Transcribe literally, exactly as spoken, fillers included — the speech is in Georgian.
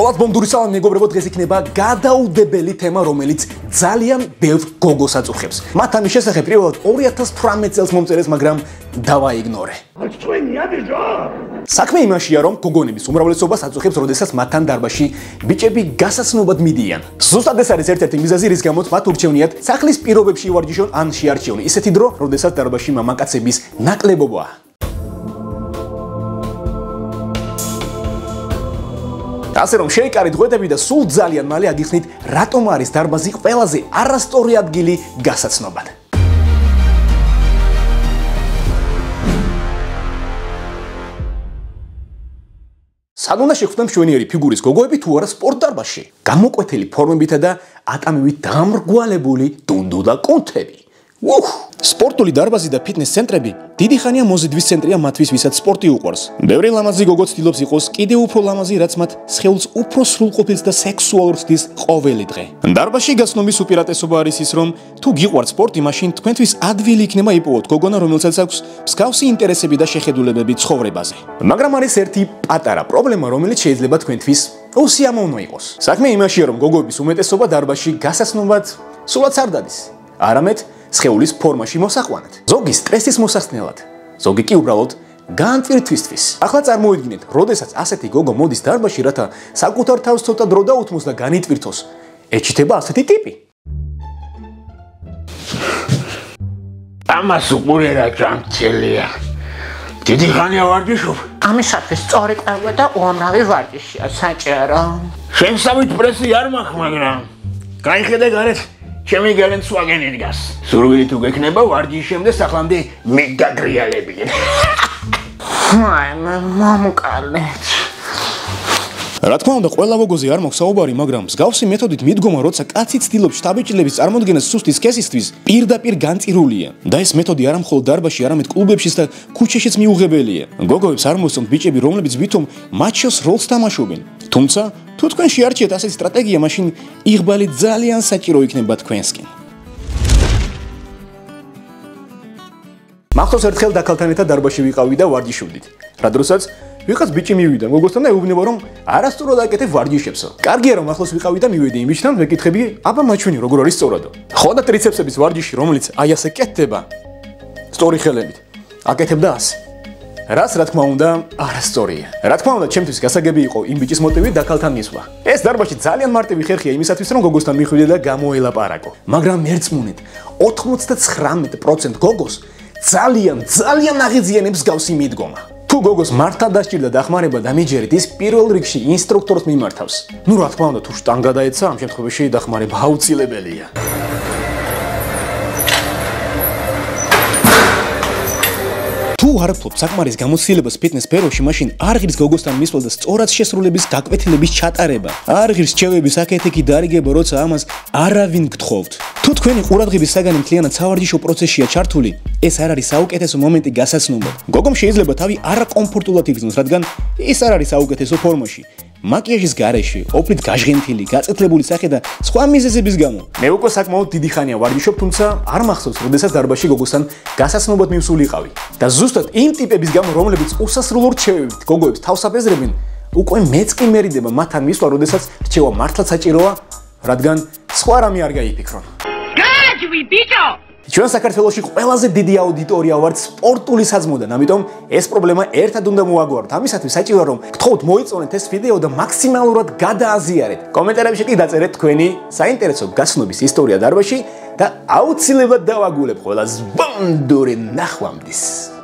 Ყოველთ ბომბური სალამი მეგობრებო, დღეს იქნება გადაუდებელი თემა, რომელიც ძალიან ბევრ გოგოს აწუხებს. მათ ამის შესახებ პირველად ორი ათას თვრამეტ წელს მომწერეს, მაგრამ დავაიგნორე. საქმე იმაშია, რომ გოგონების უმრავლესობას აწუხებს, როდესაც მათთან დარბაზში ბიჭები გასაცნობად მიდიან. ზუსტად ეს არის ერთ-ერთი მიზეზი, რის გამოც მათ ურჩევნიათ სახლის პირობებში ივარჯიშონ ან შეარჩიონ ისეთი დრო, როდესაც დარბაზში მამაკაცების ნაკლებობაა. ასე რომ შეიკარით ღვედები და სულ ძალიან მალე აგიხსნით, რატომ არის დარბაზი ყველაზე არასწორი ადგილი გასაცნობად. სად უნდა შეხვდეთ მშვენიერი ფიგურის გოგოები თუ არა სპორტ დარბაზში? გამოკვეთილი ფორმებითა და ატამივით დამრგვალებული დუნდუ და კუნთები. უх! სპორტული დარბაზი და ფიტნეს ცენტრები დიდი ხანია მოზიდვის ცენტრია მათთვის, ვისაც სპორტი უყვარს. ბევრი ლამაზი გოგო ცდილობს იყოს კიდევ უფრო ლამაზი, რაც მათ სხეულს უფრო სრულყოფილს და სექსუალურ ხდის ყოველი დღე. დარბაზში გაცნობის უპირატესობა არის ის, რომ თუ გიყვართ სპორტი, მაშინ თქვენთვის ადვილი იქნება იპოვოთ გოგონა, რომელსაც აქვს მსგავსი ინტერესები და შეხედულებები ცხოვრებაზე. მაგრამ არის ერთი პატარა პრობლემა, რომელიც შეიძლება თქვენთვის უსიამოვნო იყოს. საქმე იმაშია, რომ გოგოების უმეტესობა დარბაზში გასაცნობად სულაც არ დადის. არამედ სხეულის ფორმაში მოსაყვანად. ზოგი სტრესის მოსახსნელად, ზოგი კი უბრალოდ განტვირთვისთვის. ახლა წარმოიდგინეთ, როდესაც ასეთი გოგო მოდის დარბაზში, რათა საკუთარ თავს ცოტა დრო დაუთმოს და განიტვირთოს. ეჩითება ასეთი ტიპი. ამას უყურერა ჭამწელია. დიდი ხანია ვარჯიშობ. ამისათვის სწორი ყურვა და უამრავი ვარჯიშია საჭირო. შემსავით პრესი არ მაქვს, მაგრამ გაიხედე გარეთ. ჩემი გელენცვაგენი დგას. სურვილი თუ გექნება ვარჯიშემდე სახლამდე მეგაგრიალებიან. აი, მომკალეთ. რა თქმა უნდა, ყველა გოგოზე არ მაქვს საუბარი, მაგრამ მსგავსი მეთოდით მიდგომა, როცა კაცი ცდილობს შთაბეჭდილების წარმოდგენას სუსტი სქესისთვის, პირდაპირ განწირულია. და ეს მეთოდი არა მხოლოდ დარბაზში, არამედ კლუბებშიც და ქუჩაშიც მიუღებელია. გოგოებს არ მოსწონთ ბიჭები, რომლებიც ვითომ მათ შორს როლს თამაშობენ. თუმცა, თუ თქვენ შეარჩიეთ ასეთი სტრატეგია, მაშინ იღბალი ძალიან საჭირო იქნება თქვენსკენ. მახსოვს ერთხელ დაქალთან ერთად დარბაზში ვიყავი და ვარჯიშობდით. რა დროსაც ვიღაც ბიჭი მივიდა მოგოსთან და ეუბნება, რომ არასწორად აკეთებ ვარჯიშებსო. კარგია რომ ახლოს ვიყავი და მივედი იმიჩთან, ვეკითხები, აბა მაჩვენი როგორ არის სწორადო. ხო და ტრიცეპსების ვარჯიში, რომელიც აი ასე კეთდება, სწორი ხელებით, აკეთებდა ასე. რაც რა თქმა უნდა არასწორია. რა თქმა უნდა, ჩემთვის გასაგები იყო იმ ბიჭის მოტივი დაქალთან მისვლა. ეს დარბაზში ძალიან მარტივი ხერხია იმისათვის, რომ გოგოსთან მიხვიდე და გამოელაპარაკო. მაგრამ ერწმუნეთ, ოცდათხმეტ პროცენტ გოგოს ძალიან ძალიან აღიძიანებს გავსი მიდგომა. თუ გოგოს მართლა დასჭირდა დახმარება და მიჯერით, ის პირველ რიგში ინსტრუქტორს მიმართავს. ნუ რა თქმა უნდა, თუ შტანგა დაეცა, ამ შემთხვევაში დახმარება აუცილებელია. თუ არ ფლობთ საკმარის გამოცდილებას ფიტნეს სფეროში, მაშინ არ ღირს გოგოსთან მისვლა და სწორად შესრულების გაკვეთილების ჩატარება. არ ღირს რჩევების აკეთეთი დარიგება, როცა ამას არავინ გთხოვთ. თუ თქვენი ყურადღების საგანი მთლიანად სავარჯიშო პროცესშია ჩართული, ეს არ არის საუკეთესო მომენტი გასაცნობად. გოგომ შეიძლება თავი არაკომფორტულად იგრძნოს, რადგან ეს არ არის საუკეთესო ფორმაში. მაკიაჟის გარეშე, ოფლით გაჟღენთილი, გაწეთლებული სახე და სხვა მიზეზების გამო. მე უკვე საკმაოდ დიდი ხანია ვარჯიშობ, თუმცა არ მახსოვს, როდესაც დარბაზში გოგოსთან გასაცნობად მივსულიყავი. და ზუსტად იმ ტიპების გამო, რომლებიც უსასრულო რჩევებით გოგოებს თავს აფეზრებენ, უკვე მეც კი მერიდება მათთან მისვლა, როდესაც რჩევა მართლა საჭიროა, რადგან სხვა რამე არ გაიფიქრონ. გააჯვი ბიჭო! ჩვენ საქართველოში ყველაზე დიდი აუდიტორია ვართ სპორტული საძმოდან, ამიტომ ეს პრობლემა ერთად უნდა მოვაგვაროთ. ამისათვის საჭიროა რომ გთხოვთ მოიწონეთ ეს ვიდეო და მაქსიმალურად გადააზიარეთ. კომენტარებში კი დაწერეთ თქვენი საინტერესო გაცნობის ისტორია დარბაზში და აუცილებლად დავაგულებ ყველა ზბუნდური ნახვამდის.